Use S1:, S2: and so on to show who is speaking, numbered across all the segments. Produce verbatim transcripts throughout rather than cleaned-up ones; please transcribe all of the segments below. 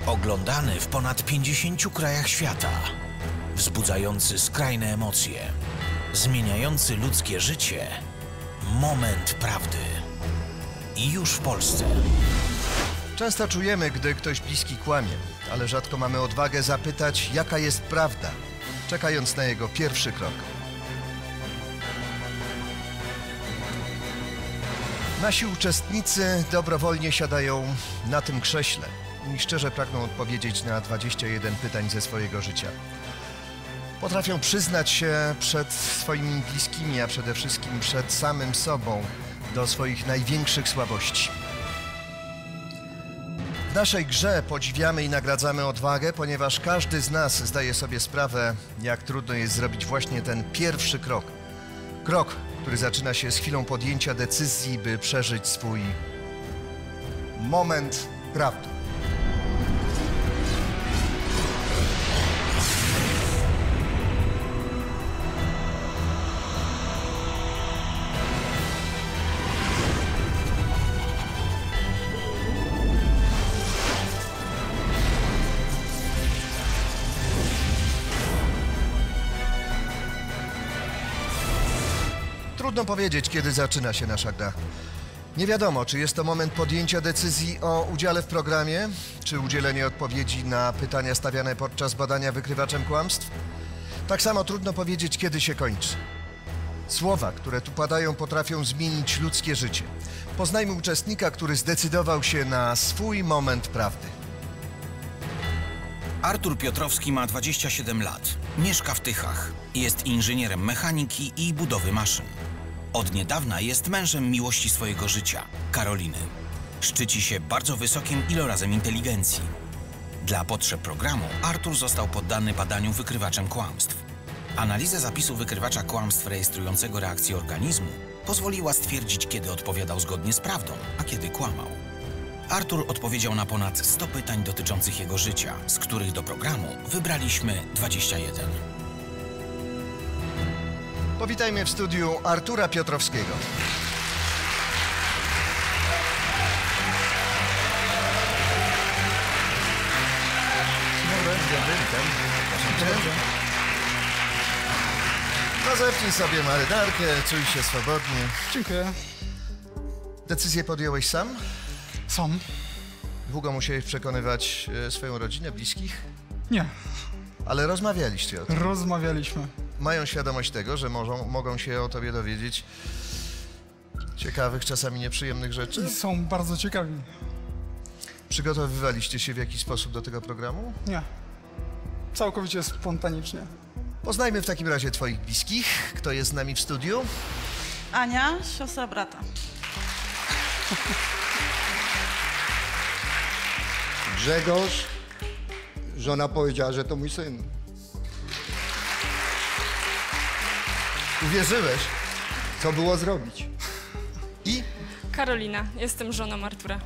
S1: Oglądany w ponad pięćdziesięciu krajach świata. Wzbudzający skrajne emocje. Zmieniający ludzkie życie. Moment prawdy. I już w Polsce.
S2: Często czujemy, gdy ktoś bliski kłamie, ale rzadko mamy odwagę zapytać, jaka jest prawda, czekając na jego pierwszy krok. Nasi uczestnicy dobrowolnie siadają na tym krześle i szczerze pragną odpowiedzieć na dwadzieścia jeden pytań ze swojego życia. Potrafią przyznać się przed swoimi bliskimi, a przede wszystkim przed samym sobą do swoich największych słabości. W naszej grze podziwiamy i nagradzamy odwagę, ponieważ każdy z nas zdaje sobie sprawę, jak trudno jest zrobić właśnie ten pierwszy krok. Krok, który zaczyna się z chwilą podjęcia decyzji, by przeżyć swój moment prawdy. Trudno powiedzieć, kiedy zaczyna się nasza gra. Nie wiadomo, czy jest to moment podjęcia decyzji o udziale w programie, czy udzielenie odpowiedzi na pytania stawiane podczas badania wykrywaczem kłamstw. Tak samo trudno powiedzieć, kiedy się kończy. Słowa, które tu padają, potrafią zmienić ludzkie życie. Poznajmy uczestnika, który zdecydował się na swój moment prawdy.
S1: Artur Piotrowski ma dwadzieścia siedem lat. Mieszka w Tychach. Jest inżynierem mechaniki i budowy maszyn. Od niedawna jest mężem miłości swojego życia, Karoliny. Szczyci się bardzo wysokim ilorazem inteligencji. Dla potrzeb programu Artur został poddany badaniu wykrywaczem kłamstw. Analiza zapisu wykrywacza kłamstw rejestrującego reakcję organizmu pozwoliła stwierdzić, kiedy odpowiadał zgodnie z prawdą, a kiedy kłamał. Artur odpowiedział na ponad sto pytań dotyczących jego życia, z których do programu wybraliśmy dwadzieścia jeden.
S2: Powitajmy w studiu Artura Piotrowskiego. Dzień dobry. Dzień dobry, witam. No zepnij sobie marynarkę, czuj się swobodnie.
S3: Dziękuję.
S2: Decyzję podjąłeś sam?
S3: Sam?
S2: Długo musiałeś przekonywać e, swoją rodzinę, bliskich?
S3: Nie.
S2: Ale rozmawialiście o tym.
S3: Rozmawialiśmy.
S2: Mają świadomość tego, że mogą, mogą się o tobie dowiedzieć ciekawych, czasami nieprzyjemnych rzeczy?
S3: I są bardzo ciekawi.
S2: Przygotowywaliście się w jakiś sposób do tego programu?
S3: Nie. Całkowicie spontanicznie.
S2: Poznajmy w takim razie twoich bliskich. Kto jest z nami w studiu?
S4: Ania, siostra brata.
S5: Grzegorz, żona powiedziała, że to mój syn.
S2: Uwierzyłeś?
S5: Co było zrobić?
S2: I?
S6: Karolina, jestem żoną Artura.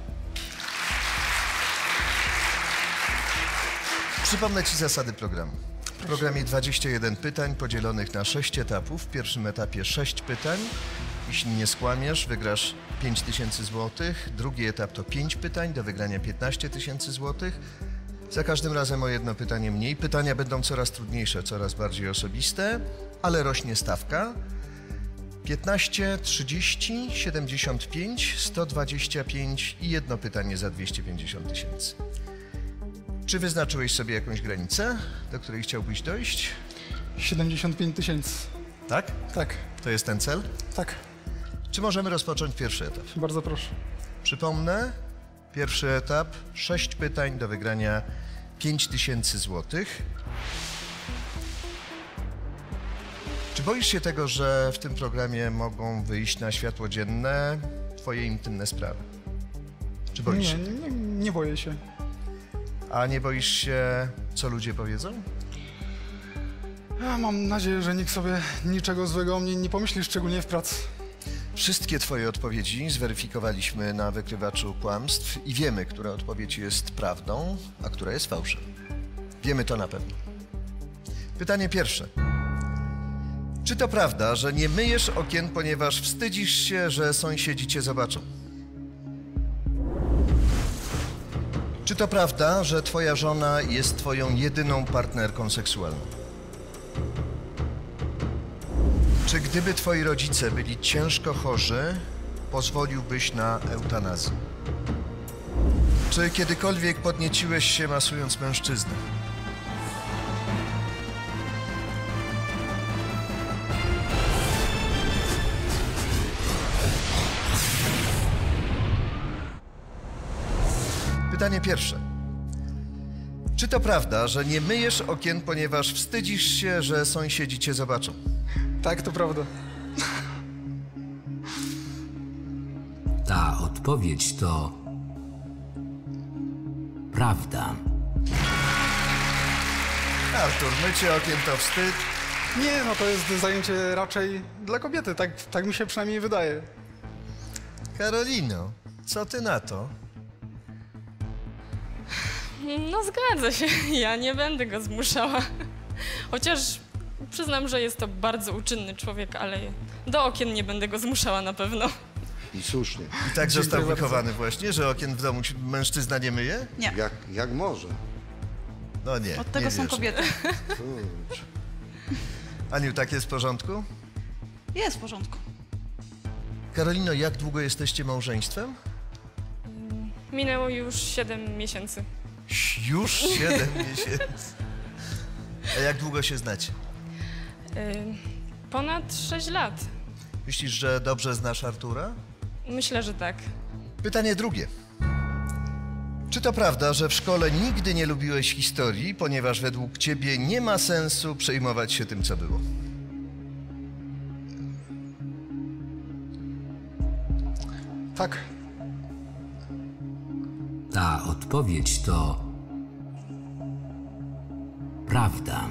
S2: Przypomnę ci zasady programu. W programie dwadzieścia jeden pytań podzielonych na sześć etapów. W pierwszym etapie sześć pytań. Jeśli nie skłamiesz, wygrasz pięć tysięcy złotych. Drugi etap to pięć pytań, do wygrania piętnaście tysięcy złotych. Za każdym razem o jedno pytanie mniej. Pytania będą coraz trudniejsze, coraz bardziej osobiste, ale rośnie stawka. piętnaście, trzydzieści, siedemdziesiąt pięć, sto dwadzieścia pięć i jedno pytanie za dwieście pięćdziesiąt tysięcy. Czy wyznaczyłeś sobie jakąś granicę, do której chciałbyś dojść?
S3: siedemdziesiąt pięć tysięcy.
S2: Tak?
S3: Tak.
S2: To jest ten cel?
S3: Tak.
S2: Czy możemy rozpocząć pierwszy etap?
S3: Bardzo proszę.
S2: Przypomnę, pierwszy etap, sześć pytań do wygrania pięć tysięcy złotych. Czy boisz się tego, że w tym programie mogą wyjść na światło dzienne twoje intymne sprawy? Czy boisz
S3: Nie,
S2: się?
S3: nie, nie boję się.
S2: A nie boisz się, co ludzie powiedzą?
S3: Ja mam nadzieję, że nikt sobie niczego złego o mnie nie pomyśli, szczególnie w pracy.
S2: Wszystkie twoje odpowiedzi zweryfikowaliśmy na wykrywaczu kłamstw i wiemy, która odpowiedź jest prawdą, a która jest fałszem. Wiemy to na pewno. Pytanie pierwsze. Czy to prawda, że nie myjesz okien, ponieważ wstydzisz się, że sąsiedzi cię zobaczą? Czy to prawda, że twoja żona jest twoją jedyną partnerką seksualną? Czy gdyby twoi rodzice byli ciężko chorzy, pozwoliłbyś na eutanazję? Czy kiedykolwiek podnieciłeś się masując mężczyznę? Pytanie pierwsze. Czy to prawda, że nie myjesz okien, ponieważ wstydzisz się, że sąsiedzi cię zobaczą?
S3: Tak, to prawda.
S7: Ta odpowiedź to prawda.
S2: Artur, mycie okien to wstyd.
S3: Nie, no to jest zajęcie raczej dla kobiety, tak, tak mi się przynajmniej wydaje.
S2: Karolino, co ty na to?
S6: No zgadza się, ja nie będę go zmuszała. Chociaż przyznam, że jest to bardzo uczynny człowiek, ale do okien nie będę go zmuszała na pewno.
S5: I słusznie.
S2: I tak został
S3: bardzo.
S2: wychowany właśnie, że okien w domu ci mężczyzna nie myje?
S4: Nie,
S5: Jak, jak może?
S2: No nie,
S4: od tego
S2: nie
S4: są
S2: wierzę.
S4: kobiety.
S5: Kurczę.
S2: Aniu, tak jest w porządku?
S4: Jest w porządku.
S2: Karolino, jak długo jesteście małżeństwem?
S6: Minęło już siedem miesięcy.
S2: Już siedem miesięcy. A jak długo się znacie?
S6: Yy, ponad sześć lat.
S2: Myślisz, że dobrze znasz Artura?
S6: Myślę, że tak.
S2: Pytanie drugie. Czy to prawda, że w szkole nigdy nie lubiłeś historii, ponieważ według ciebie nie ma sensu przejmować się tym, co było?
S3: Tak,
S7: Ta odpowiedź to prawda.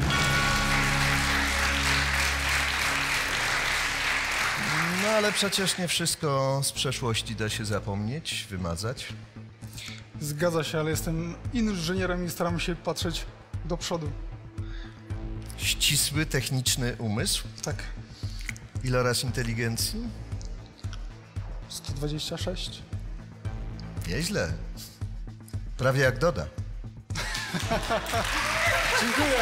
S2: No ale przecież nie wszystko z przeszłości da się zapomnieć, wymazać.
S3: zgadza się, ale jestem inżynierem i staram się patrzeć do przodu.
S2: Ścisły, techniczny umysł,
S3: Tak,
S2: iloraz inteligencji?
S3: sto dwadzieścia sześć.
S2: Nieźle. Prawie jak Doda.
S3: Dziękuję.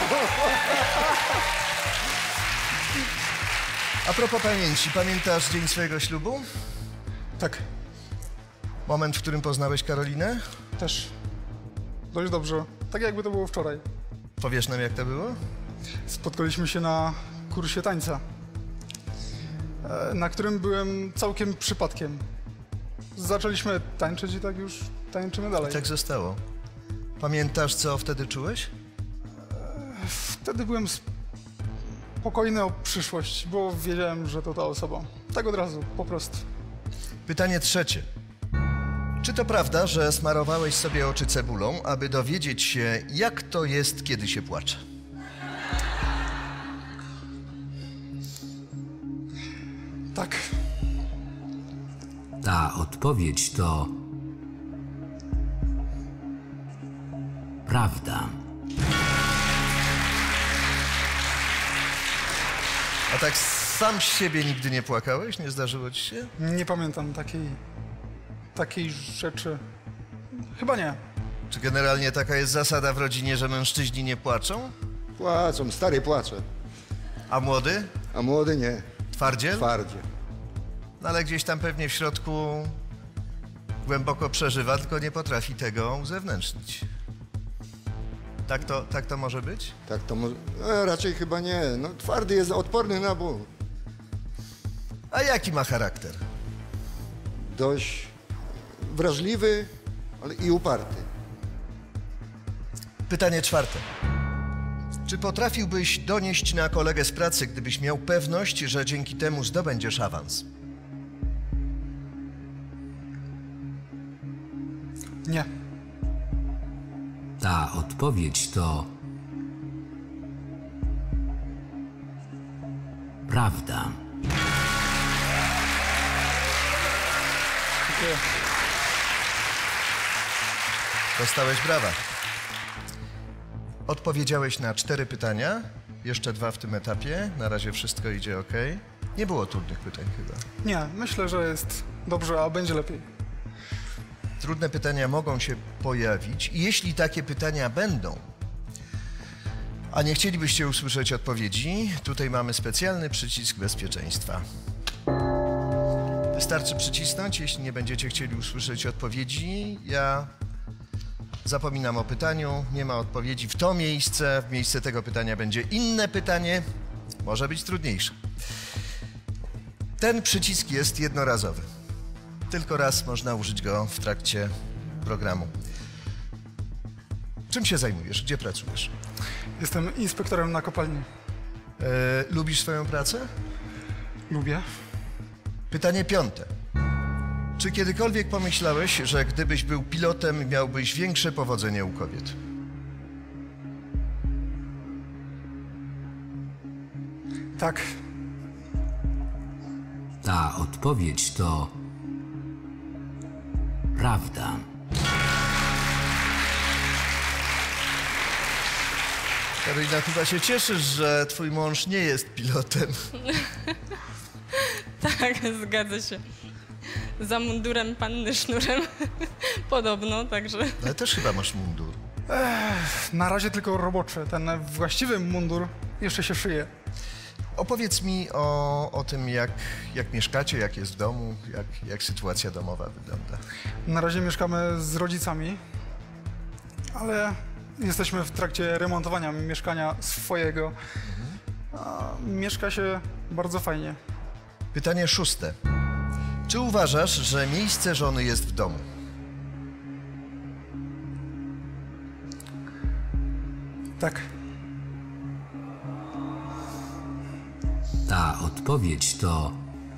S2: A propos pamięci, pamiętasz dzień swojego ślubu?
S3: Tak,
S2: Moment, w którym poznałeś Karolinę?
S3: też. Dość dobrze. Tak jakby to było wczoraj.
S2: Powiesz nam, jak to było?
S3: Spotkaliśmy się na kursie tańca, e, na którym byłem całkiem przypadkiem. Zaczęliśmy tańczyć i tak już tańczymy dalej.
S2: Tak zostało. Pamiętasz, co wtedy czułeś?
S3: Wtedy byłem spokojny o przyszłość, bo wiedziałem, że to ta osoba. Tak od razu, po prostu.
S2: Pytanie trzecie. Czy to prawda, że smarowałeś sobie oczy cebulą, aby dowiedzieć się, jak to jest, kiedy się płacze?
S3: Tak,
S7: Ta odpowiedź to prawda.
S2: A tak sam z siebie nigdy nie płakałeś? Nie zdarzyło ci się?
S3: nie pamiętam takiej, takiej rzeczy. Chyba nie.
S2: Czy generalnie taka jest zasada w rodzinie, że mężczyźni nie płaczą?
S5: Płacą, stary płacze,
S2: A młody?
S5: a młody nie.
S2: Twardziel?
S5: Twardzie.
S2: No ale gdzieś tam pewnie w środku głęboko przeżywa, tylko nie potrafi tego uzewnętrznić. Tak to, tak to może być?
S5: Tak to może... E, raczej chyba nie. No, twardy jest odporny na ból.
S2: A jaki ma charakter?
S5: Dość wrażliwy, ale i uparty.
S2: Pytanie czwarte. Czy potrafiłbyś donieść na kolegę z pracy, gdybyś miał pewność, że dzięki temu zdobędziesz awans?
S3: Nie.
S7: Ta odpowiedź to prawda.
S3: Dziękuję.
S2: Dostałeś brawa. Odpowiedziałeś na cztery pytania, jeszcze dwa w tym etapie. Na razie wszystko idzie ok. Nie było trudnych pytań chyba.
S3: Nie, myślę, że jest dobrze, a będzie lepiej.
S2: Trudne pytania mogą się pojawić i jeśli takie pytania będą, a nie chcielibyście usłyszeć odpowiedzi, tutaj mamy specjalny przycisk bezpieczeństwa. Wystarczy przycisnąć, jeśli nie będziecie chcieli usłyszeć odpowiedzi. Ja zapominam o pytaniu, nie ma odpowiedzi w to miejsce, w miejsce tego pytania będzie inne pytanie, może być trudniejsze. Ten przycisk jest jednorazowy. Tylko raz można użyć go w trakcie programu. Czym się zajmujesz? Gdzie pracujesz?
S3: Jestem inspektorem na kopalni.
S2: E, lubisz swoją pracę?
S3: Lubię.
S2: Pytanie piąte. Czy kiedykolwiek pomyślałeś, że gdybyś był pilotem, miałbyś większe powodzenie u kobiet?
S3: Tak.
S7: Ta odpowiedź to prawda.
S2: Karolina, chyba się cieszysz, że twój mąż nie jest pilotem.
S6: Tak, zgadza się. Za mundurem panny sznurem. Podobno, także...
S2: Ale też chyba masz mundur.
S3: Na razie tylko roboczy. Ten właściwy mundur jeszcze się szyje.
S2: Opowiedz mi o, o tym, jak, jak mieszkacie, jak jest w domu, jak, jak sytuacja domowa wygląda.
S3: Na razie mieszkamy z rodzicami, ale jesteśmy w trakcie remontowania mieszkania swojego. A mieszka się bardzo fajnie.
S2: Pytanie szóste. Czy uważasz, że miejsce żony jest w domu?
S3: Tak.
S7: Ta odpowiedź to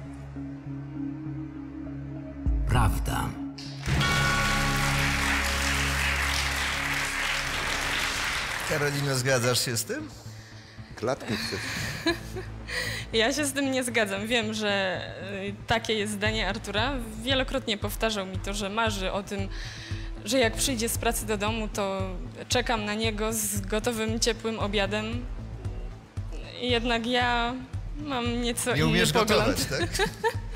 S7: prawda.
S2: Karolino, zgadzasz się z tym?
S5: Klatki chcesz.
S6: Ja się z tym nie zgadzam. Wiem, że y, takie jest zdanie Artura. Wielokrotnie powtarzał mi to, że marzy o tym, że jak przyjdzie z pracy do domu, to czekam na niego z gotowym, ciepłym obiadem. Jednak ja mam nieco
S2: Nie
S6: inny
S2: umiesz
S6: pogląd.
S2: gotować, tak?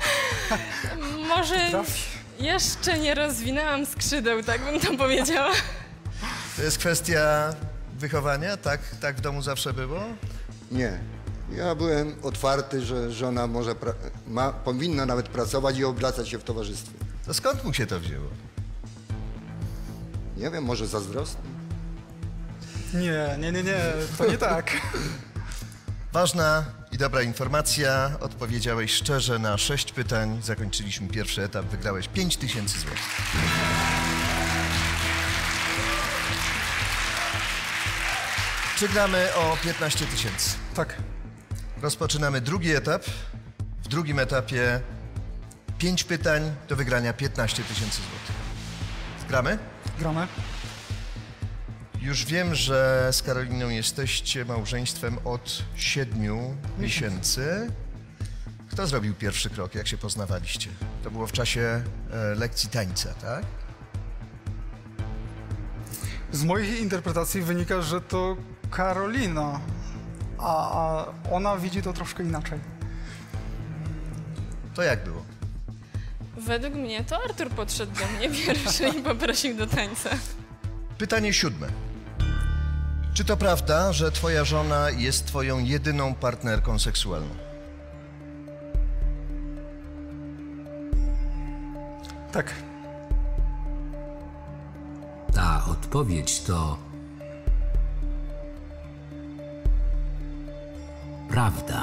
S6: Może
S3: Trafi.
S6: jeszcze nie rozwinęłam skrzydeł, tak bym to powiedziała.
S2: To jest kwestia wychowania? Tak, tak w domu zawsze było?
S5: Nie. Ja byłem otwarty, że żona może pra- ma, powinna nawet pracować i obracać się w towarzystwie.
S2: To skąd mu się to wzięło?
S5: Nie wiem, może zazdrosny?
S3: Nie, nie, nie, nie, to nie tak.
S2: Ważna i dobra informacja. Odpowiedziałeś szczerze na sześć pytań. Zakończyliśmy pierwszy etap. Wygrałeś pięć tysięcy złotych. Czy gramy o piętnaście tysięcy?
S3: Tak.
S2: Rozpoczynamy drugi etap. W drugim etapie pięć pytań do wygrania piętnaście tysięcy złotych. Gramy?
S3: Gramy.
S2: Już wiem, że z Karoliną jesteście małżeństwem od siedmiu miesięcy. Kto zrobił pierwszy krok, jak się poznawaliście? To było w czasie e, lekcji tańca, tak?
S3: Z moich interpretacji wynika, że to Karolina, a, a ona widzi to troszkę inaczej.
S2: To jak było?
S6: Według mnie to Artur podszedł do mnie pierwszy i poprosił do tańca.
S2: Pytanie siódme. Czy to prawda, że twoja żona jest twoją jedyną partnerką seksualną?
S3: Tak.
S7: Ta odpowiedź to prawda.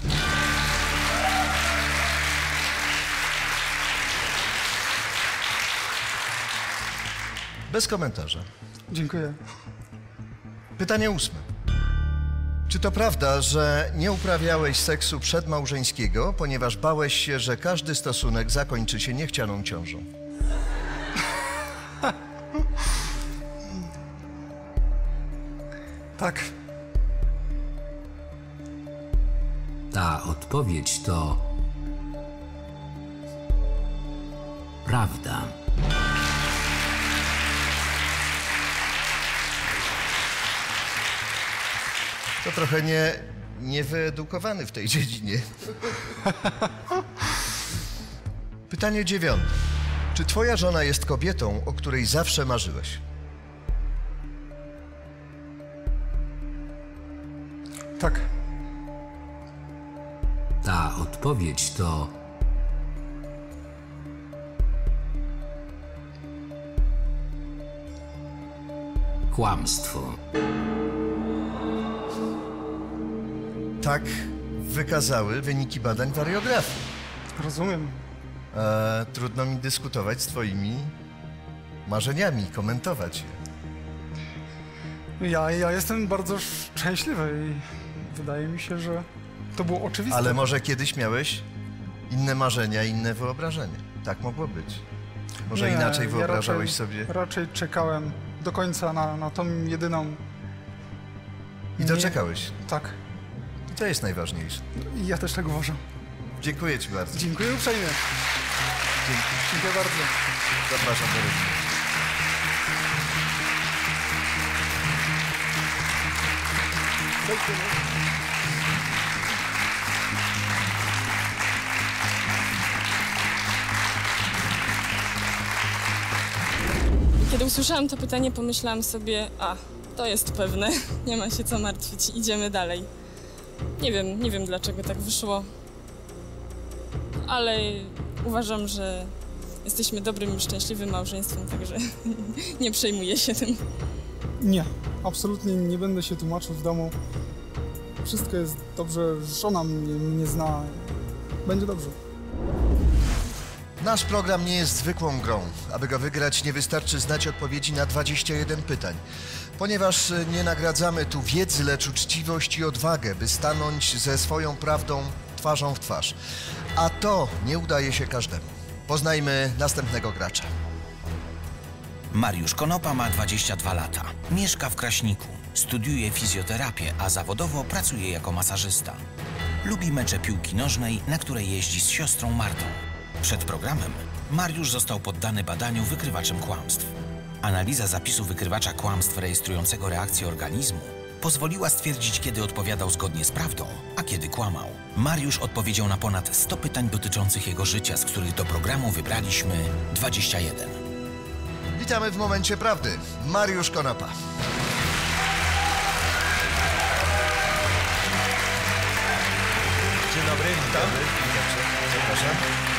S2: Bez komentarza.
S3: Dziękuję.
S2: Pytanie ósme. Czy to prawda, że nie uprawiałeś seksu przedmałżeńskiego, ponieważ bałeś się, że każdy stosunek zakończy się niechcianą ciążą?
S3: Tak.
S7: Ta odpowiedź to prawda.
S2: To trochę nie, niewyedukowany w tej dziedzinie. Pytanie dziewiąte. Czy Czy twoja żona jest kobietą, o której zawsze marzyłeś?
S3: Tak.
S7: Ta odpowiedź to kłamstwo.
S2: Tak wykazały wyniki badań wariografii.
S3: Rozumiem.
S2: E, trudno mi dyskutować z twoimi marzeniami, komentować je.
S3: Ja, ja jestem bardzo szczęśliwy i wydaje mi się, że to było oczywiste.
S2: Ale może kiedyś miałeś inne marzenia, inne wyobrażenia. Tak mogło być. Może
S3: Nie,
S2: inaczej
S3: ja
S2: wyobrażałeś
S3: raczej,
S2: sobie.
S3: Raczej czekałem do końca na, na tą jedyną.
S2: I doczekałeś.
S3: Tak.
S2: I to jest najważniejsze.
S3: I ja też tak uważam.
S2: Dziękuję ci bardzo.
S3: Dziękuję uprzejmie.
S2: Dzięki.
S3: Dziękuję bardzo.
S2: Zapraszam do rodziny.
S6: Kiedy usłyszałam to pytanie, pomyślałam sobie, a, to jest pewne, nie ma się co martwić, idziemy dalej. Nie wiem, nie wiem dlaczego tak wyszło, ale uważam, że jesteśmy dobrym i szczęśliwym małżeństwem, także nie przejmuję się tym.
S3: Nie, absolutnie nie będę się tłumaczył w domu. Wszystko jest dobrze, żona mnie, mnie zna. Będzie dobrze.
S2: Nasz program nie jest zwykłą grą. Aby go wygrać, nie wystarczy znać odpowiedzi na dwadzieścia jeden pytań. Ponieważ nie nagradzamy tu wiedzy, lecz uczciwość i odwagę, by stanąć ze swoją prawdą twarzą w twarz. A to nie udaje się każdemu. Poznajmy następnego gracza.
S1: Mariusz Konopa ma dwadzieścia dwa lata. Mieszka w Kraśniku. Studiuje fizjoterapię, a zawodowo pracuje jako masażysta. Lubi mecze piłki nożnej, na której jeździ z siostrą Martą. Przed programem Mariusz został poddany badaniu wykrywaczem kłamstw. Analiza zapisu wykrywacza kłamstw rejestrującego reakcję organizmu pozwoliła stwierdzić, kiedy odpowiadał zgodnie z prawdą, a kiedy kłamał. Mariusz odpowiedział na ponad sto pytań dotyczących jego życia, z których do programu wybraliśmy dwadzieścia jeden.
S2: Witamy w momencie prawdy. Mariusz Konopa.
S8: Dzień dobry, witam.
S2: Zapraszam.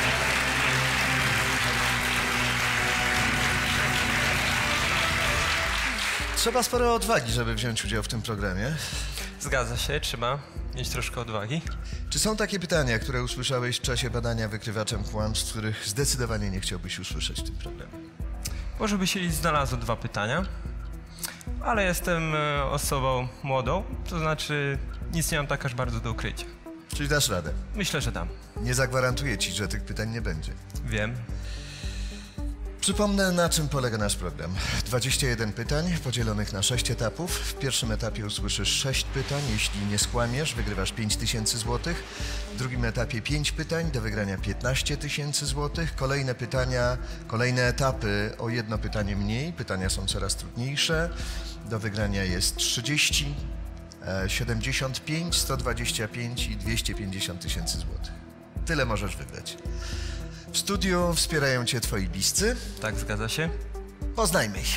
S2: Trzeba sporo odwagi, żeby wziąć udział w tym programie.
S8: Zgadza się, trzeba mieć troszkę odwagi.
S2: Czy są takie pytania, które usłyszałeś w czasie badania wykrywaczem kłamstw, których zdecydowanie nie chciałbyś usłyszeć w tym programie?
S8: Może by się znalazło dwa pytania, ale jestem e, osobą młodą, to znaczy nic nie mam tak aż bardzo do ukrycia.
S2: Czyli dasz radę.
S8: Myślę, że dam.
S2: Nie zagwarantuję ci, że tych pytań nie będzie.
S8: Wiem.
S2: Przypomnę, na czym polega nasz program. dwadzieścia jeden pytań podzielonych na sześć etapów. W pierwszym etapie usłyszysz sześć pytań. Jeśli nie skłamiesz, wygrywasz pięć tysięcy złotych. W drugim etapie pięć pytań, do wygrania piętnaście tysięcy złotych. Kolejne pytania, kolejne etapy o jedno pytanie mniej. Pytania są coraz trudniejsze. Do wygrania jest trzydzieści, siedemdziesiąt pięć, sto dwadzieścia pięć i dwieście pięćdziesiąt tysięcy złotych. Tyle możesz wygrać. W studiu wspierają cię twoi bliscy.
S8: Tak, zgadza się.
S2: Poznajmy ich.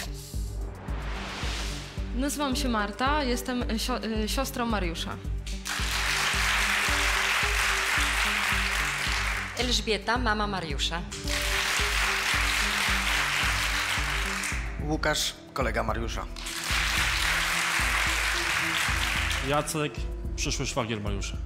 S9: Nazywam się Marta, jestem sio y, siostrą Mariusza.
S10: Elżbieta, mama Mariusza.
S11: Łukasz, kolega Mariusza.
S12: Jacek, przyszły szwagier Mariusza.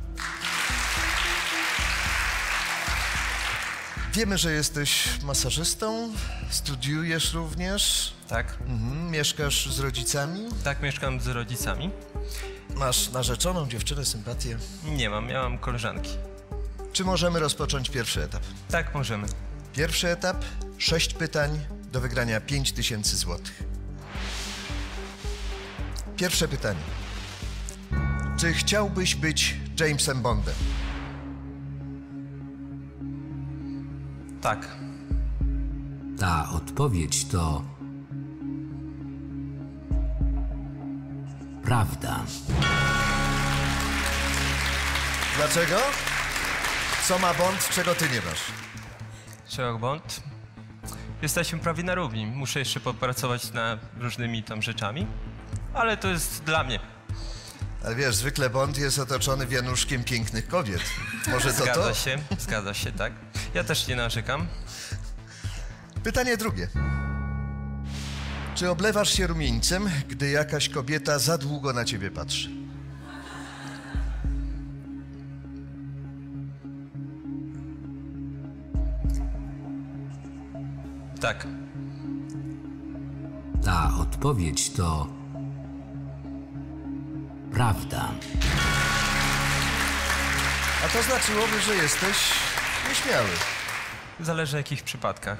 S2: Wiemy, że jesteś masażystą, studiujesz również.
S8: Tak.
S2: Mhm. Mieszkasz z rodzicami.
S8: Tak, mieszkam z rodzicami.
S2: Masz narzeczoną, dziewczynę, sympatię.
S8: Nie mam, ja mam koleżanki.
S2: Czy możemy rozpocząć pierwszy etap?
S8: Tak, możemy.
S2: Pierwszy etap, sześć pytań, do wygrania pięć tysięcy złotych. Pierwsze pytanie. Czy chciałbyś być Jamesem Bondem?
S8: Tak.
S7: Ta odpowiedź to prawda.
S2: Dlaczego? Co ma Bond, czego ty nie masz?
S8: Sherlock Bond. jesteśmy prawie na równi. Muszę jeszcze popracować nad różnymi tam rzeczami, ale to jest dla mnie.
S2: Ale wiesz, zwykle Bond jest otoczony wianuszkiem pięknych kobiet. Może to
S8: Zgadza
S2: to?
S8: się, zgadza się, tak. Ja też nie narzekam.
S2: Pytanie drugie. Czy oblewasz się rumieńcem, gdy jakaś kobieta za długo na ciebie patrzy?
S8: Tak.
S7: Ta odpowiedź to prawda.
S2: A to znaczyłoby, że jesteś nieśmiały.
S8: Zależy w jakich przypadkach.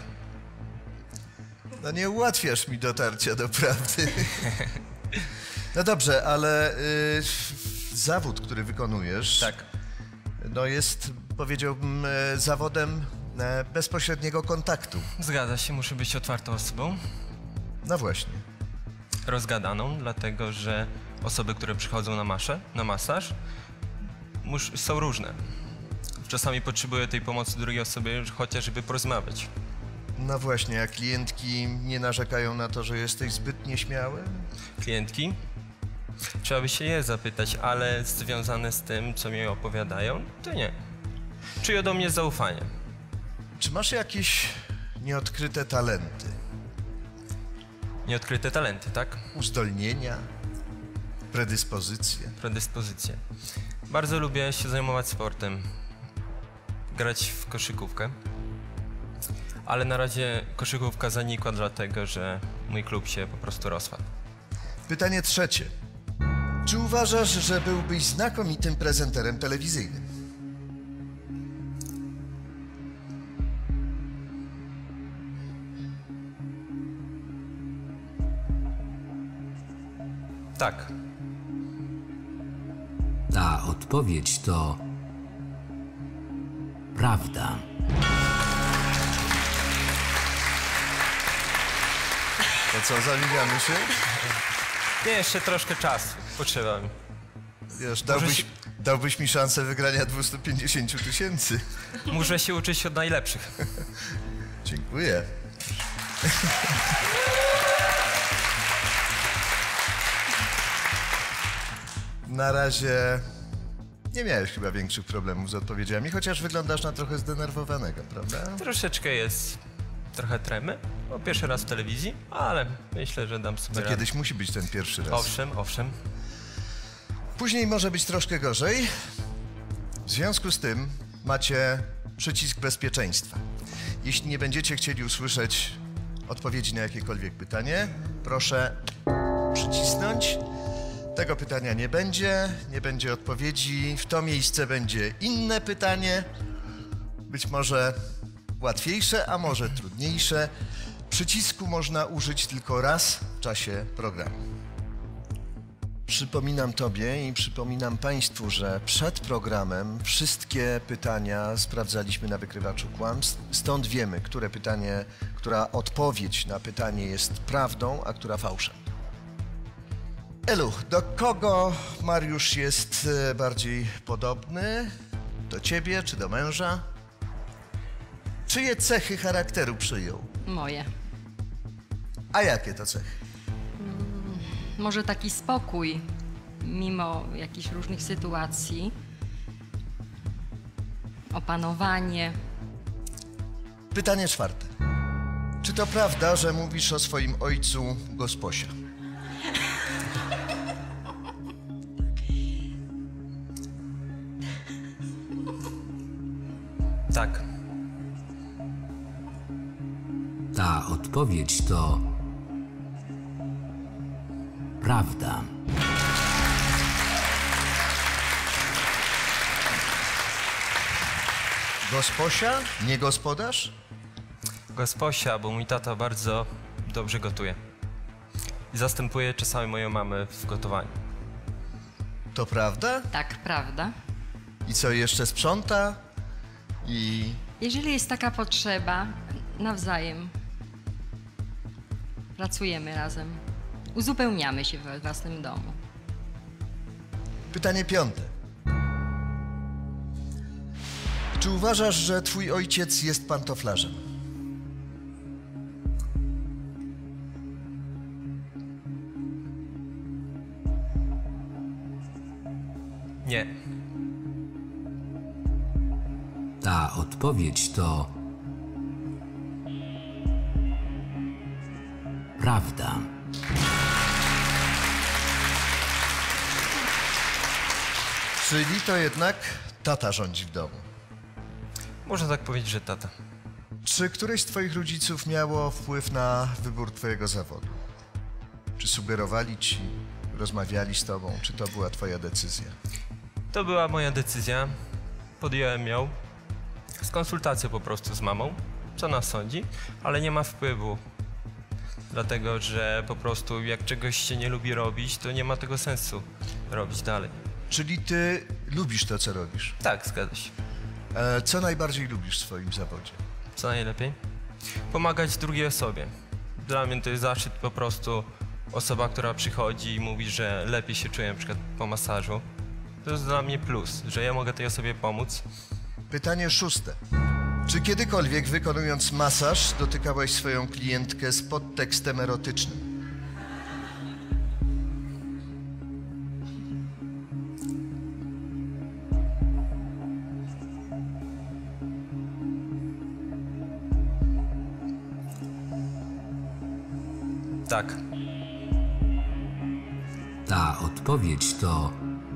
S2: No nie ułatwiasz mi dotarcia do prawdy. No dobrze, ale y, zawód, który wykonujesz,
S8: Tak.
S2: no jest, powiedziałbym, y, zawodem y, bezpośredniego kontaktu.
S8: Zgadza się, muszę być otwartą osobą,
S2: No właśnie.
S8: rozgadaną, dlatego że osoby, które przychodzą na maszę, na masaż, mus- są różne. Czasami potrzebuję tej pomocy drugiej osoby, chociażby porozmawiać.
S2: No właśnie, a klientki nie narzekają na to, że jesteś zbyt nieśmiały?
S8: Klientki? Trzeba by się je zapytać, ale związane z tym, co mi opowiadają, to nie. Czują do mnie zaufanie.
S2: Czy masz jakieś nieodkryte talenty?
S8: Nieodkryte talenty, tak?
S2: Uzdolnienia? Predyspozycje?
S8: Predyspozycje. Bardzo lubię się zajmować sportem. Grać w koszykówkę. Ale na razie koszykówka zanikła dlatego, że mój klub się po prostu rozpadł.
S2: Pytanie trzecie. Czy uważasz, że byłbyś znakomitym prezenterem telewizyjnym?
S8: Tak.
S7: Ta odpowiedź to prawda.
S2: To co, zamieniamy się?
S8: Nie, jeszcze troszkę czasu potrzeba mi.
S2: Wiesz, dałbyś,
S8: się-
S2: dałbyś mi szansę wygrania dwieście pięćdziesiąt tysięcy.
S8: Muszę się uczyć od najlepszych.
S2: Dziękuję. Na razie nie miałeś chyba większych problemów z odpowiedziami, chociaż wyglądasz na trochę zdenerwowanego, prawda?
S8: Troszeczkę jest trochę tremy, bo pierwszy raz w telewizji, ale myślę, że dam sobie
S2: No
S8: radę.
S2: kiedyś musi być ten pierwszy raz.
S8: Owszem, owszem.
S2: Później może być troszkę gorzej. W związku z tym macie przycisk bezpieczeństwa. Jeśli nie będziecie chcieli usłyszeć odpowiedzi na jakiekolwiek pytanie, proszę przycisnąć. Tego pytania nie będzie, nie będzie odpowiedzi. W to miejsce będzie inne pytanie, być może łatwiejsze, a może trudniejsze. Przycisku można użyć tylko raz w czasie programu. Przypominam Tobie i przypominam Państwu, że przed programem wszystkie pytania sprawdzaliśmy na wykrywaczu kłamstw. Stąd wiemy, które pytanie, która odpowiedź na pytanie jest prawdą, a która fałszem. Elu, do kogo Mariusz jest e, bardziej podobny? Do Ciebie czy do męża? Czyje cechy charakteru przyjął?
S10: Moje.
S2: A jakie to cechy?
S10: Może taki spokój, mimo jakichś różnych sytuacji. Opanowanie.
S2: Pytanie czwarte. Czy to prawda, że mówisz o swoim ojcu gosposia?
S8: Tak.
S7: Ta odpowiedź to prawda.
S2: Gosposia? Nie gospodarz?
S8: Gosposia, bo mój tata bardzo dobrze gotuje. I zastępuje czasami moją mamę w gotowaniu.
S2: To prawda?
S10: Tak, prawda.
S2: I co, jeszcze sprząta? I
S10: Jeżeli jest taka potrzeba, nawzajem pracujemy razem. Uzupełniamy się we własnym domu.
S2: pytanie piąte. Czy uważasz, że twój ojciec jest pantoflarzem?
S8: Nie.
S7: Ta odpowiedź to prawda.
S2: Czyli to jednak tata rządzi w domu.
S8: Można tak powiedzieć, że tata.
S2: Czy któreś z twoich rodziców miało wpływ na wybór twojego zawodu? Czy sugerowali ci, rozmawiali z tobą, czy to była twoja decyzja?
S8: To była moja decyzja. Podjąłem ją z konsultacją po prostu z mamą, co ona sądzi, ale nie ma wpływu. Dlatego, że po prostu jak czegoś się nie lubi robić, to nie ma tego sensu robić dalej.
S2: Czyli ty lubisz to, co robisz?
S8: Tak, zgadza się.
S2: E, co najbardziej lubisz w swoim zawodzie?
S8: Co najlepiej? Pomagać drugiej osobie. Dla mnie to jest zaszczyt po prostu osoba, która przychodzi i mówi, że lepiej się czuje na przykład po masażu. To jest dla mnie plus, że ja mogę tej osobie pomóc.
S2: Pytanie szóste. Czy kiedykolwiek wykonując masaż dotykałeś swoją klientkę z podtekstem erotycznym?
S8: Tak.
S7: Ta odpowiedź to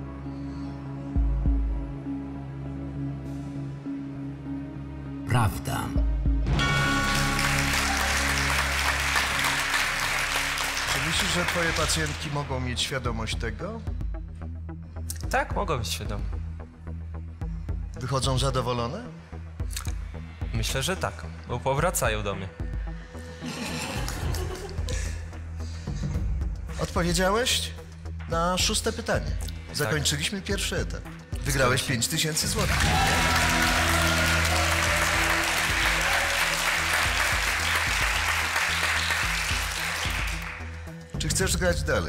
S7: prawda.
S2: Czy myślisz, że twoje pacjentki mogą mieć świadomość tego?
S8: Tak, mogą być świadome.
S2: Wychodzą zadowolone?
S8: Myślę, że tak, bo powracają do mnie.
S2: Odpowiedziałeś na szóste pytanie. Zakończyliśmy tak. pierwszy etap. Wygrałeś pięć tysięcy złotych. Czy chcesz grać dalej?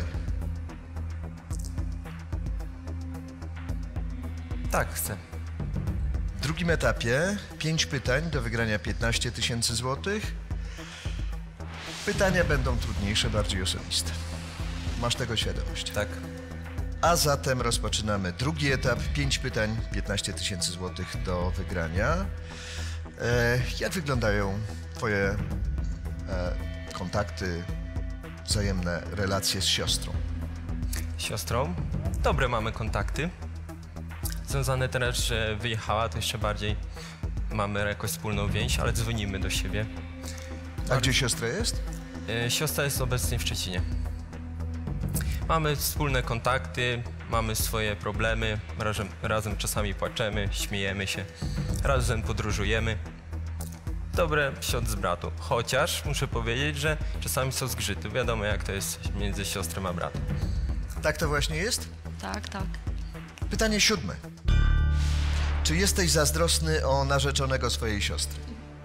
S8: Tak, chcę.
S2: W drugim etapie pięć pytań do wygrania piętnaście tysięcy złotych. Pytania będą trudniejsze, bardziej osobiste. Masz tego świadomość?
S8: Tak.
S2: A zatem rozpoczynamy drugi etap. Pięć pytań, piętnaście tysięcy złotych do wygrania. E, jak wyglądają twoje e, kontakty, wzajemne relacje z siostrą?
S8: Siostrą? Dobre mamy kontakty. Związane teraz, że wyjechała, to jeszcze bardziej mamy jakąś wspólną więź, ale dzwonimy do siebie.
S2: A gdzie siostra jest?
S8: E, siostra jest obecnie w Szczecinie. Mamy wspólne kontakty, mamy swoje problemy, razem, razem czasami płaczemy, śmiejemy się, razem podróżujemy. Dobre siostry z bratu, chociaż muszę powiedzieć, że czasami są zgrzyty. Wiadomo, jak to jest między siostrą a bratem.
S2: Tak to właśnie jest?
S9: Tak, tak.
S2: Pytanie siódme. Czy jesteś zazdrosny o narzeczonego swojej siostry?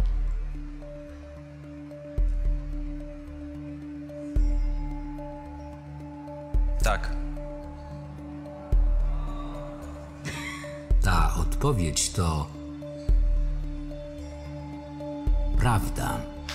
S8: Tak.
S7: Ta odpowiedź to prawda.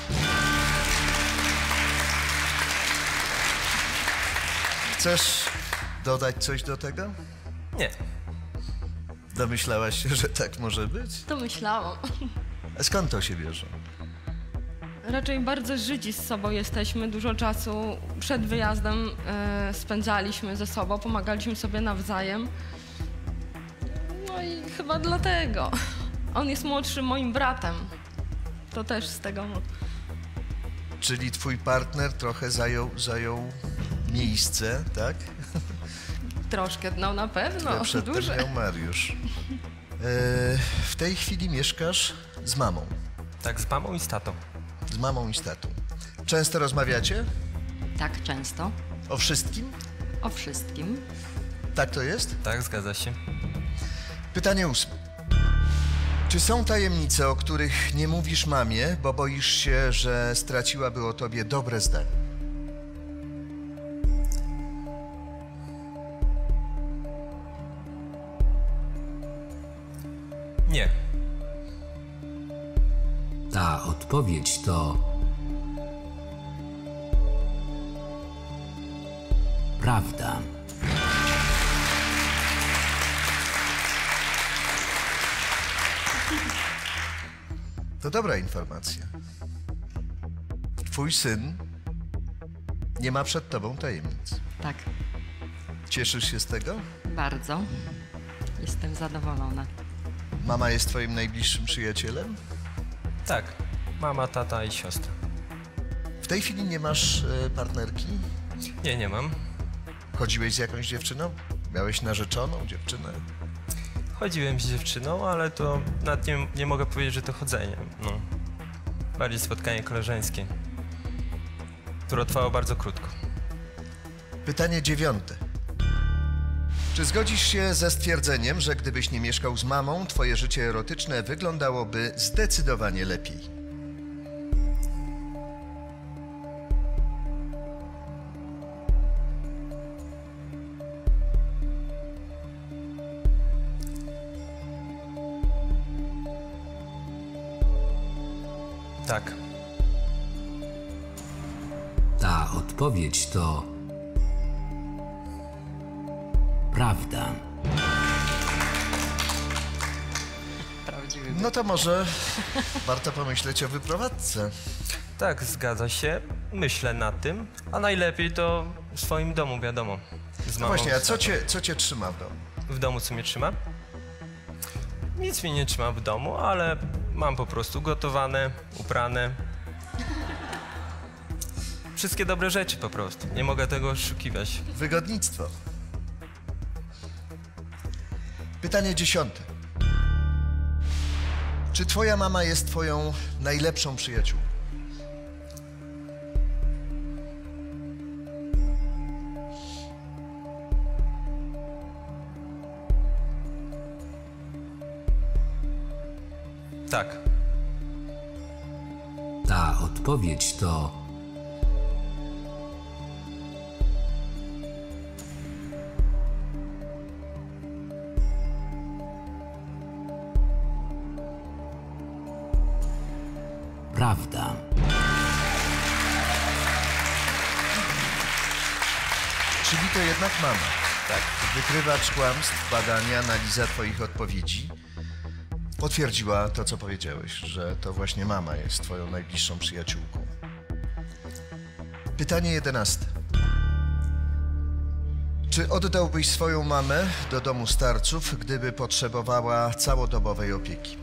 S2: Chcesz dodać coś do tego?
S8: Nie.
S2: Domyślałaś się, że tak może być?
S9: To myślałam.
S2: A skąd to się bierze?
S6: Raczej bardzo żydzi z sobą jesteśmy. Dużo czasu przed wyjazdem e, spędzaliśmy ze sobą, pomagaliśmy sobie nawzajem. No i chyba dlatego. On jest młodszym moim bratem. To też z tego.
S2: Czyli twój partner trochę zajął, zajął miejsce, tak?
S6: Troszkę, no na pewno.
S2: Które przedtem
S6: duże.
S2: miał Mariusz. E, w tej chwili mieszkasz z mamą.
S8: Tak, z mamą i z tatą.
S2: Z mamą i z tatą. Często rozmawiacie?
S10: Tak, często.
S2: O wszystkim?
S10: O wszystkim.
S2: Tak to jest?
S8: Tak, zgadza się.
S2: Pytanie ósme. Czy są tajemnice, o których nie mówisz mamie, bo boisz się, że straciłaby o tobie dobre zdanie?
S8: Nie.
S7: Ta odpowiedź to prawda.
S2: To dobra informacja. Twój syn nie ma przed tobą tajemnic.
S10: Tak,
S2: Cieszysz się z tego?
S10: bardzo. Jestem zadowolona.
S2: Mama jest twoim najbliższym przyjacielem?
S8: Tak, mama, tata i siostra.
S2: W tej chwili nie masz e, partnerki?
S8: Nie, nie mam.
S2: Chodziłeś z jakąś dziewczyną? Miałeś narzeczoną dziewczynę?
S8: Chodziłem z dziewczyną, ale to nawet nie, nie mogę powiedzieć, że to chodzenie. No. Bardziej spotkanie koleżeńskie, które trwało bardzo krótko.
S2: Pytanie dziewiąte. Czy zgodzisz się ze stwierdzeniem, że gdybyś nie mieszkał z mamą, twoje życie erotyczne wyglądałoby zdecydowanie lepiej?
S8: Tak.
S7: Ta odpowiedź to prawda.
S10: Prawdziwy.
S2: No to może warto pomyśleć o wyprowadzce.
S8: Tak, zgadza się. Myślę nad tym, a najlepiej to w swoim domu, wiadomo. Z
S2: No
S8: mamą,
S2: właśnie, a
S8: z
S2: co
S8: tatą.
S2: cię, co cię trzyma w domu?
S8: W domu co mnie trzyma? Nic mnie nie trzyma w domu, ale mam po prostu gotowane, uprane. Wszystkie dobre rzeczy po prostu. Nie mogę tego oszukiwać.
S2: Wygodnictwo. Pytanie dziesiąte. Czy twoja mama jest twoją najlepszą przyjaciółką?
S8: Tak.
S7: Ta odpowiedź to prawda.
S2: Czyli to jednak mama.
S8: Tak.
S2: Wykrywacz kłamstw, badania, analiza twoich odpowiedzi potwierdziła to, co powiedziałeś, że to właśnie mama jest twoją najbliższą przyjaciółką. Pytanie jedenaste. Czy oddałbyś swoją mamę do domu starców, gdyby potrzebowała całodobowej opieki?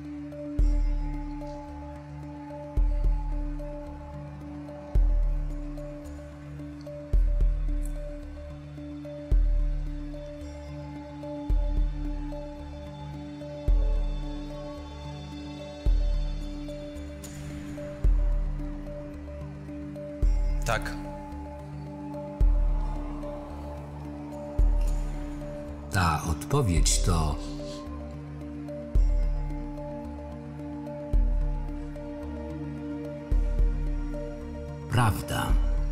S8: Tak.
S7: Ta odpowiedź to prawda.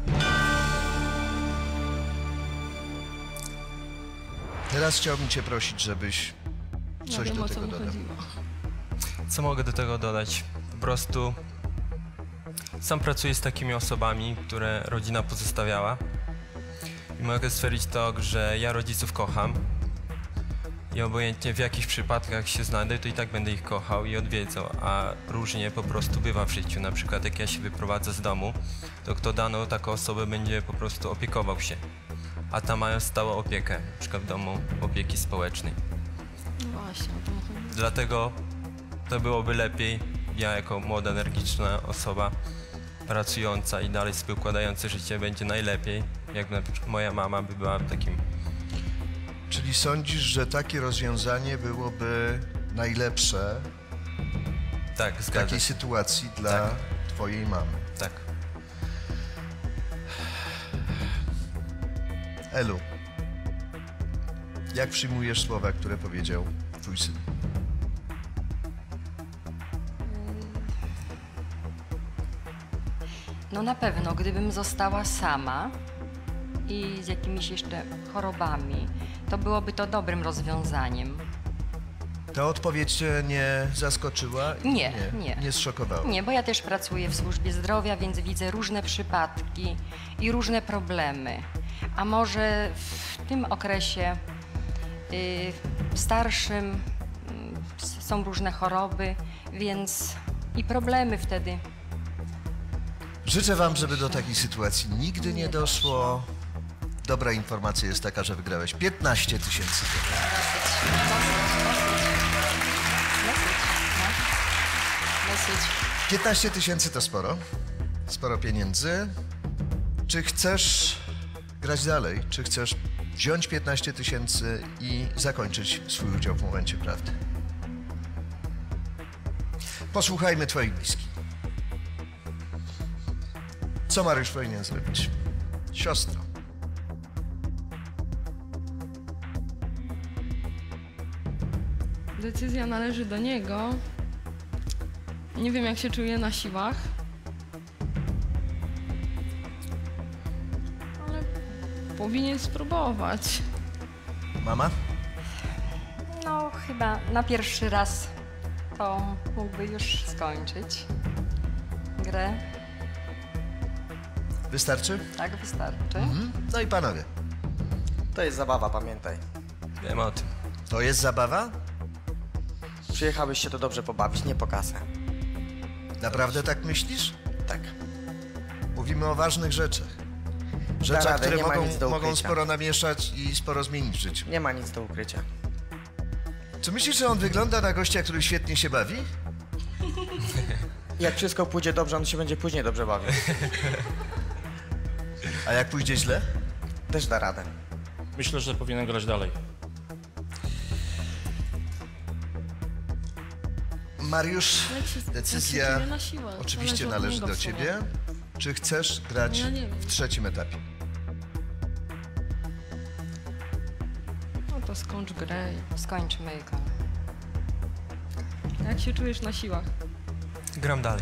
S2: Teraz chciałbym cię prosić, żebyś
S4: Ja
S2: coś
S4: wiem,
S2: do
S4: o co
S2: tego
S4: mu
S2: dodał.
S4: chodziło.
S8: Co mogę do tego dodać? Po prostu sam pracuję z takimi osobami, które rodzina pozostawiała. I mogę stwierdzić to, że ja rodziców kocham. I obojętnie w jakich przypadkach się znajdę, to i tak będę ich kochał i odwiedzał. A różnie po prostu bywa w życiu. Na przykład jak ja się wyprowadzę z domu, to kto daną taką osobę będzie po prostu opiekował się. A tam mają stałą opiekę, na przykład w domu opieki społecznej.
S4: No właśnie, o tym chodzi.
S8: Dlatego to byłoby lepiej, ja jako młoda, energiczna osoba, pracująca i dalej sobie układająca życie będzie najlepiej, jak na przykład moja mama by była w takim...
S2: Czyli sądzisz, że takie rozwiązanie byłoby najlepsze
S8: Tak,
S2: w
S8: zgadzam
S2: takiej
S8: się.
S2: sytuacji dla
S8: Tak.
S2: twojej mamy?
S8: Tak.
S2: Elu, jak przyjmujesz słowa, które powiedział twój syn?
S10: No na pewno, gdybym została sama i z jakimiś jeszcze chorobami, to byłoby to dobrym rozwiązaniem.
S2: Ta odpowiedź cię nie zaskoczyła? i
S10: Nie,
S2: nie.
S10: nie.
S2: Nie zszokowała?
S10: Nie, bo ja też pracuję w służbie zdrowia, więc widzę różne przypadki i różne problemy. A może w tym okresie y, starszym y, są różne choroby, więc i problemy wtedy.
S2: Życzę wam, żeby do takiej sytuacji nigdy nie doszło. Dobra informacja jest taka, że wygrałeś piętnaście tysięcy. piętnaście tysięcy to sporo. Sporo pieniędzy. Czy chcesz grać dalej? Czy chcesz wziąć piętnaście tysięcy i zakończyć swój udział w momencie prawdy? Posłuchajmy twoich bliskich. Co Mariusz powinien zrobić? Siostro.
S9: Decyzja należy do niego. Nie wiem, jak się czuje na siłach. Ale powinien spróbować.
S2: Mama?
S10: No, chyba na pierwszy raz to mógłby już skończyć grę.
S2: Wystarczy?
S10: Tak, wystarczy.
S2: Mhm. No i panowie.
S11: To jest zabawa, pamiętaj.
S8: Wiem o tym.
S2: To jest zabawa?
S11: Przyjechałeś się to dobrze pobawić, nie po kasę.
S2: Naprawdę tak myślisz?
S11: Tak.
S2: Mówimy o ważnych rzeczach. Rzeczach,
S11: radę,
S2: które
S11: nie ma
S2: mogą,
S11: nic do
S2: mogą
S11: ukrycia.
S2: sporo namieszać i sporo zmienić w życiu.
S11: Nie ma nic do ukrycia.
S2: Czy myślisz, że on wygląda na gościa, który świetnie się bawi?
S11: Jak wszystko pójdzie dobrze, on się będzie później dobrze bawił.
S2: A jak pójdzie źle?
S11: Też da radę.
S12: Myślę, że powinien grać dalej.
S2: Mariusz,
S9: Jak się- jak
S2: decyzja
S9: się czuje na siłach.
S2: oczywiście
S9: Zależy od
S2: należy
S9: niego
S2: do
S9: w sumie.
S2: ciebie. Czy chcesz grać
S9: Ja nie wiem.
S2: w trzecim etapie?
S9: No to skończ grę.
S10: Skończmy go.
S9: Jak się czujesz na siłach?
S8: Gram dalej.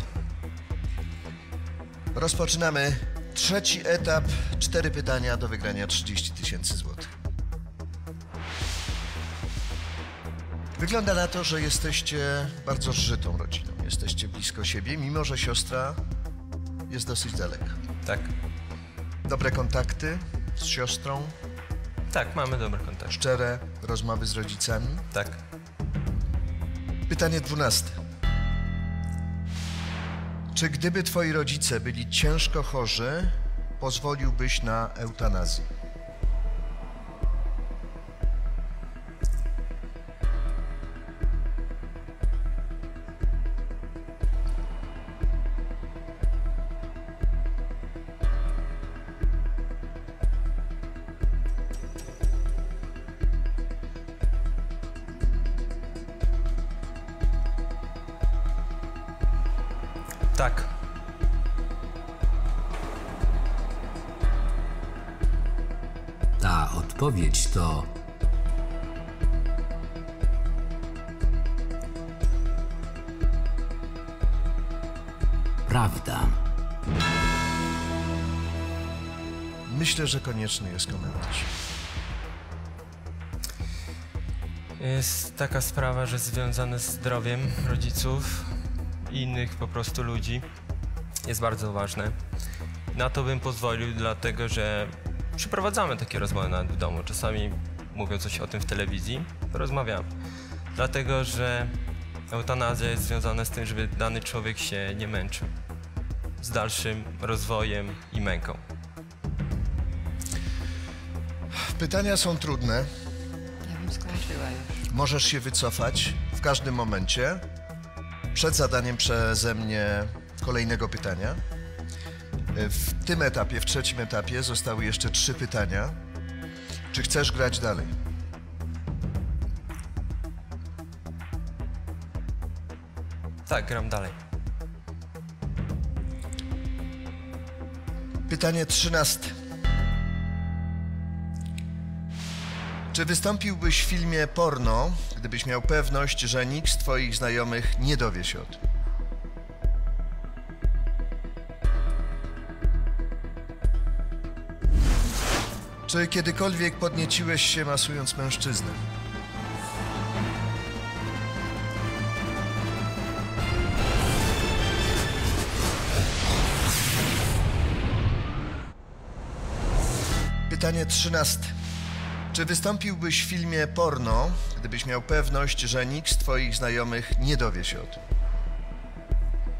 S2: Rozpoczynamy trzeci etap. Cztery pytania do wygrania trzydzieści tysięcy złotych. Wygląda na to, że jesteście bardzo zżytą rodziną. Jesteście blisko siebie, mimo że siostra jest dosyć daleka.
S8: Tak.
S2: Dobre kontakty z siostrą,
S8: Tak, mamy dobry kontakt.
S2: szczere rozmowy z rodzicami.
S8: Tak.
S2: Pytanie dwunaste. Czy gdyby twoi rodzice byli ciężko chorzy, pozwoliłbyś na eutanazję?
S8: Tak.
S7: Ta odpowiedź to prawda.
S2: Myślę, że konieczny jest komentarz.
S8: Jest taka sprawa, że związane z zdrowiem rodziców i innych po prostu ludzi jest bardzo ważne. Na to bym pozwolił, dlatego że przeprowadzamy takie rozmowy nawet w domu. Czasami mówią coś o tym w telewizji, to rozmawiamy. Dlatego, że eutanazja jest związana z tym, żeby dany człowiek się nie męczył. Z dalszym rozwojem i męką.
S2: Pytania są trudne.
S10: Ja bym skończyła już.
S2: Możesz się wycofać w każdym momencie przed zadaniem przeze mnie kolejnego pytania. W tym etapie, w trzecim etapie zostały jeszcze trzy pytania. Czy chcesz grać dalej?
S8: Tak, gram dalej.
S2: Pytanie trzynaste. Czy wystąpiłbyś w filmie porno, gdybyś miał pewność, że nikt z twoich znajomych nie dowie się o tym? Czy kiedykolwiek podnieciłeś się masując mężczyznę? Pytanie trzynaste. Czy wystąpiłbyś w filmie porno, gdybyś miał pewność, że nikt z twoich znajomych nie dowie się o tym?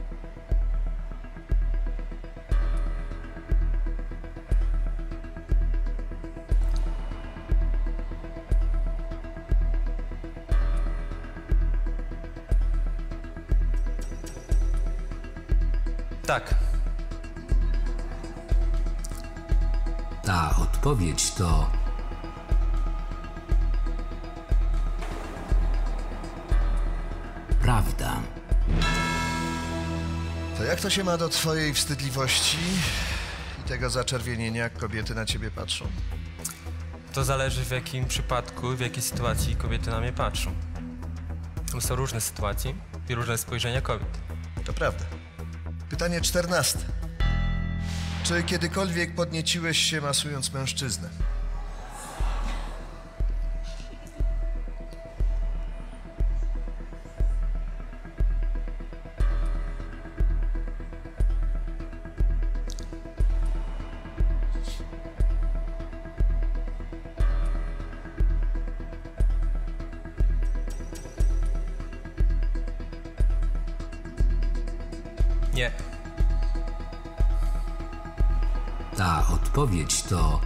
S8: Tak.
S7: Ta odpowiedź to prawda.
S2: To jak to się ma do twojej wstydliwości i tego zaczerwienienia, jak kobiety na ciebie patrzą?
S8: To zależy w jakim przypadku, w jakiej sytuacji kobiety na mnie patrzą. To są różne sytuacje i różne spojrzenia kobiet.
S2: To prawda. Pytanie czternaste. Czy kiedykolwiek podnieciłeś się masując mężczyznę?
S8: Nie.
S7: Ta odpowiedź to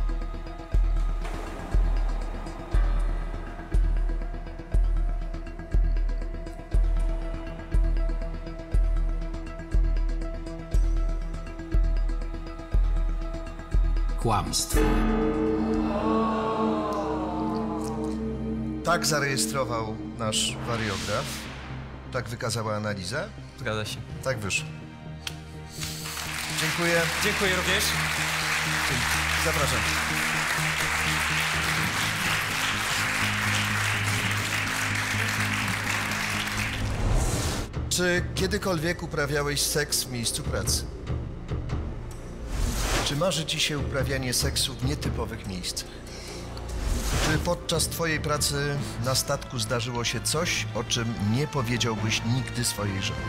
S7: kłamstwo.
S2: Tak zarejestrował nasz wariograf. Tak wykazała analiza.
S8: Zgadza się.
S2: Tak wyszło. Dziękuję.
S8: Dziękuję również.
S2: Zapraszam. Czy kiedykolwiek uprawiałeś seks w miejscu pracy? Czy marzy ci się uprawianie seksu w nietypowych miejscach? Czy podczas twojej pracy na statku zdarzyło się coś, o czym nie powiedziałbyś nigdy swojej żonie?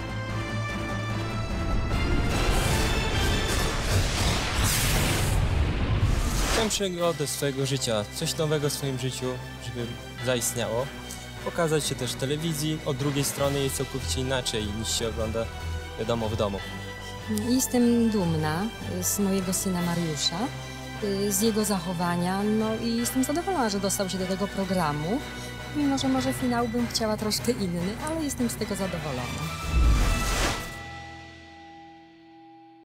S13: Tę przygodę swojego życia, coś nowego w swoim życiu, żeby zaistniało. Pokazać się też w telewizji, od drugiej strony jest całkowicie inaczej niż się ogląda, wiadomo, w domu.
S14: Jestem dumna z mojego syna Mariusza, z jego zachowania, no i jestem zadowolona, że dostał się do tego programu, mimo że może finał bym chciała troszkę inny, ale jestem z tego zadowolona.